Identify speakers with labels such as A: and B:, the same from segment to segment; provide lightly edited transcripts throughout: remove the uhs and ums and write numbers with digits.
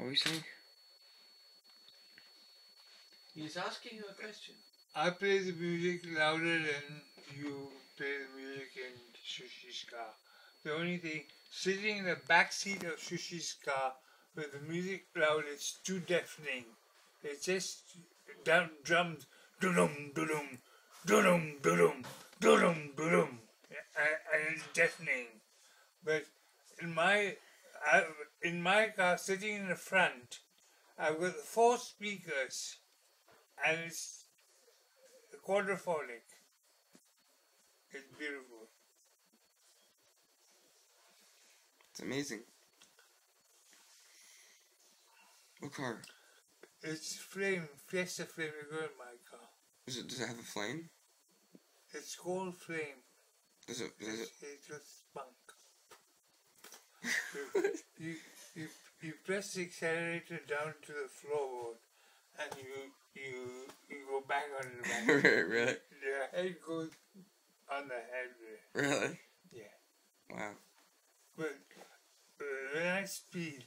A: What were you saying?
B: He's asking you a question.
C: I play the music louder than you play the music in Sushi's car. The only thing, sitting in the back seat of Sushi's car with the music loud, it's too deafening. It's just down drums, doo-dum, doo-dum, doo-dum, doo-dum, doo-dum, doo-dum, and it's deafening. But in my car, sitting in the front, I've got 4 speakers, and it's quadraphonic. It's beautiful.
A: It's amazing. What car?
C: It's Fiesta Flame. You go in my car.
A: Does it have a flame?
C: It's called Flame.
A: Does it?
C: It's a spunk. You press the accelerator down to the floorboard, and you go back on the back.
A: Really?
C: The head goes on the head.
A: Really?
C: Yeah.
A: Wow.
C: But when I speed,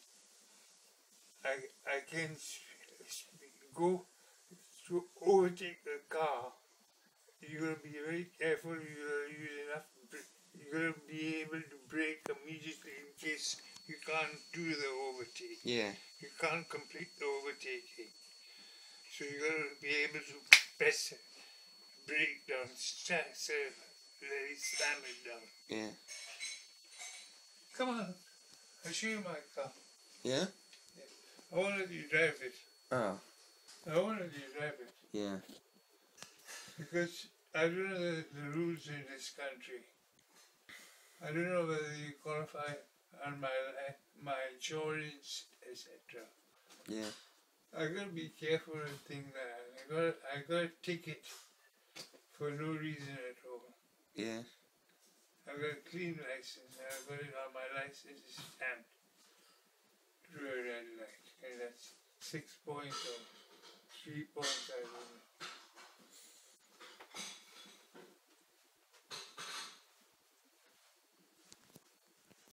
C: I can go to overtake the car. You're going to be very careful. You're going to use enough. You're going to be able to brake immediately in case you can't do the overtake.
A: Yeah.
C: You can't complete the overtaking. So you're going to be able to press it, brake down, let it slam it down.
A: Yeah.
C: Come on, I'll show you my car.
A: Yeah?
C: I won't let you drive it.
A: Oh.
C: I won't let you drive it.
A: Yeah.
C: Because I don't know the rules in this country. I don't know whether you qualify on my insurance, etc.
A: Yeah.
C: I gotta be careful with things like that. I got a ticket for no reason at all.
A: Yeah.
C: I got a clean license, and I got it on my license stamped through a red light. And that's 6 points or 3 points I